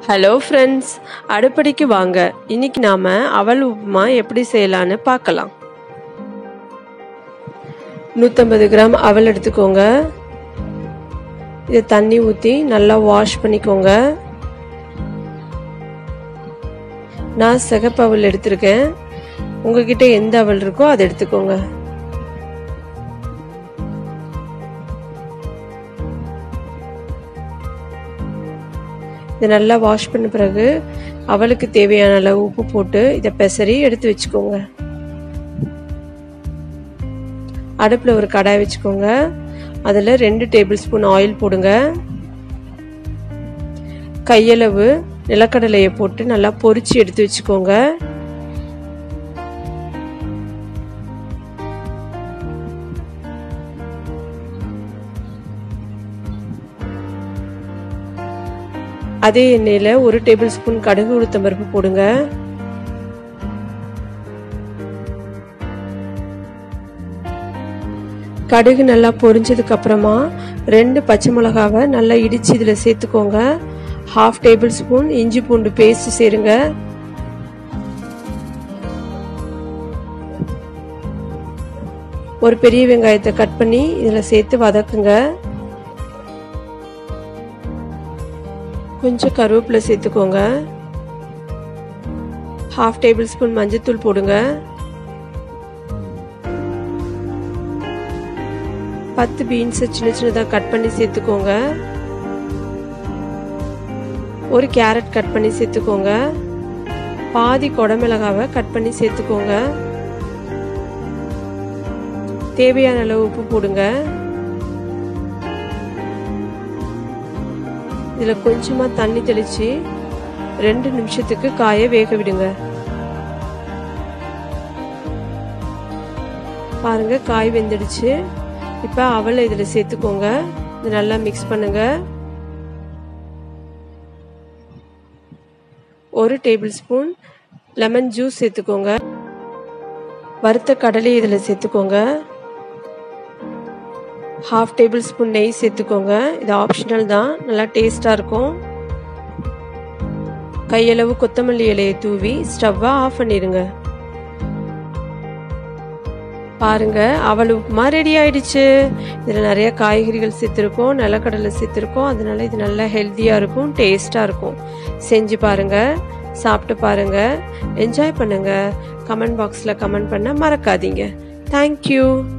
Hello friends, அடுப்படிக்கு வாங்க. இன்னைக்கு நாம அவல் உப்புமா எப்படி செய்யலான்னு பார்க்கலாம். 150 கிராம் அவல் எடுத்துக்கோங்க. இதை தண்ணி ஊற்றி நல்லா வாஷ் பண்ணிக்கோங்க. நான் சிகப்பு அவல் எடுத்திருக்கேன். உங்ககிட்ட எந்த அவல் இருக்கோ அதை எடுத்துக்கோங்க. இதை நல்லா வாஷ் பண்ண பிறகு அவலுக்கு தேவையான அளவு உப்பு போட்டு இதை பெசரி எடுத்து வச்சுக்கோங்க. அடுப்பில் ஒரு கடாய் வச்சுக்கோங்க. அதில் 2 டேபிள் ஸ்பூன் ஆயில் போடுங்க. கையளவு நிலக்கடலையை போட்டு நல்லா பொரிச்சு எடுத்து வச்சுக்கோங்க. அதே எண்ணெயில 1 டேபிள் ஸ்பூன் கடுகு உளுத்தம் பருப்பு போடுங்க. கடுகு நல்லா பொரிஞ்சதுக்கு அப்புறமா 2 பச்சை மிளகாவை நல்லா இடிச்சு இதுல சேர்த்துக்கோங்க. 1/2 டேபிள் ஸ்பூன் இஞ்சி பூண்டு பேஸ்ட் சேருங்க. ஒரு பெரிய வெங்காயத்தை கட் பண்ணி இதுல சேர்த்து வதக்குங்க. கொஞ்சம் கருவேப்பிலை சேர்த்துக்கோங்க. 1/2 டேபிள் ஸ்பூன் மஞ்சத்தூள் போடுங்க. 10 பீன்ஸ் சின்ன சின்னதாக கட் பண்ணி சேர்த்துக்கோங்க. ஒரு கேரட் கட் பண்ணி சேர்த்துக்கோங்க. பாதி குடமிளகாவை கட் பண்ணி சேர்த்துக்கோங்க. தேவையான அளவு உப்பு போடுங்க. இதில் கொஞ்சமாக தண்ணி தெளித்து 2 நிமிஷத்துக்கு காய வேக விடுங்க. பாருங்க, காய் வெந்துடுச்சு. இப்போ அவலை இதில் சேர்த்துக்கோங்க. இது நல்லா மிக்ஸ் பண்ணுங்க. 1 டேபிள் ஸ்பூன் லெமன் ஜூஸ் சேர்த்துக்கோங்க. வறுத்த கடலை இதில் சேர்த்துக்கோங்க. 1/2 டேபிள் ஸ்பூன் நெய் சேர்த்துக்கோங்க. இது ஆப்ஷனல் தான், நல்லா டேஸ்டா இருக்கும். கையளவு கொத்தமல்லி இலையை தூவி ஸ்டவ்வை ஆஃப் பண்ணிடுங்க. பாருங்க, அவல் உப்புமா ரெடி ஆயிடுச்சு. இதில் நிறைய காய்கறிகள் சேர்த்துருக்கோம், நிலக்கடலை சேர்த்துருக்கோம். அதனால இது நல்லா ஹெல்த்தியா இருக்கும், டேஸ்டா இருக்கும். செஞ்சு பாருங்க, சாப்பிட்டு பாருங்க, என்ஜாய் பண்ணுங்க. கமெண்ட் பாக்ஸ்ல கமெண்ட் பண்ண மறக்காதீங்க. தேங்க்யூ.